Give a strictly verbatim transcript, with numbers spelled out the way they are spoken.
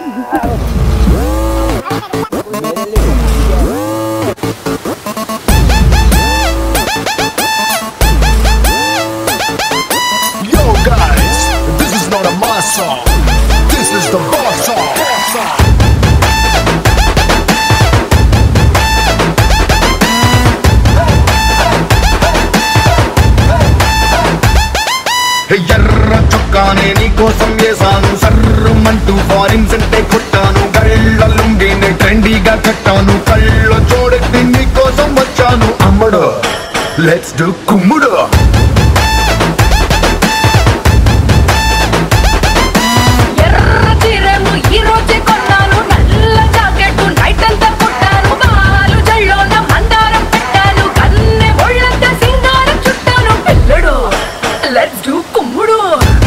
ఎర్ర చొక్కానే నీకోసం వేసాను సర్రమంటూ ఫారిన్ సెంటే కొట్టాను గళ్ళ లుంగిని ట్రెండీగా కట్టాను కళ్ళ చూడెత్తి నీకోసం వచ్చాను అమ్మడు లెట్స్ డు కుమ్ముడు Let's do Kumudu.